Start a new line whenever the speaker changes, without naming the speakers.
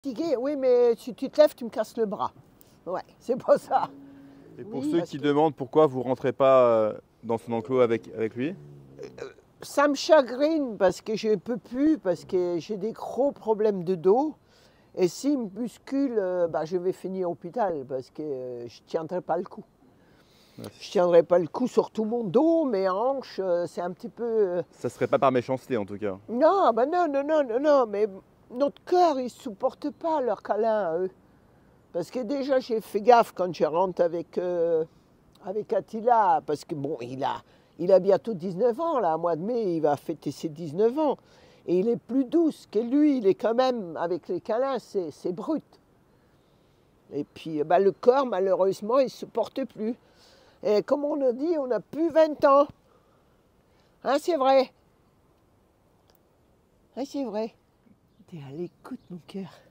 Fatigué, oui, mais si tu te lèves, tu me casses le bras. Ouais, c'est pas ça.
Et pour
Oui,
ceux qui demandent pourquoi vous rentrez pas dans son enclos avec lui,
ça me chagrine parce que je ne peux plus, parce que j'ai des gros problèmes de dos. Et s'il me bouscule, bah, je vais finir à l'hôpital parce que je ne tiendrai pas le coup. Je ne tiendrai pas le coup sur tout mon dos, mes hanches, c'est un petit peu...
ça serait pas par méchanceté en tout cas.
Non, bah non, non, non, non, non, mais notre cœur, il ne supporte pas leur câlin à eux. Parce que déjà, j'ai fait gaffe quand je rentre avec Attila, parce que bon, il a bientôt 19 ans, là, au mois de mai, il va fêter ses 19 ans. Et il est plus douce que lui, il est quand même, avec les câlins, c'est brut. Et puis, bah, le corps, malheureusement, il ne supporte plus. Et comme on a dit, on n'a plus 20 ans. Hein, c'est vrai. Hein, c'est vrai. T'es à l'écoute, mon cœur.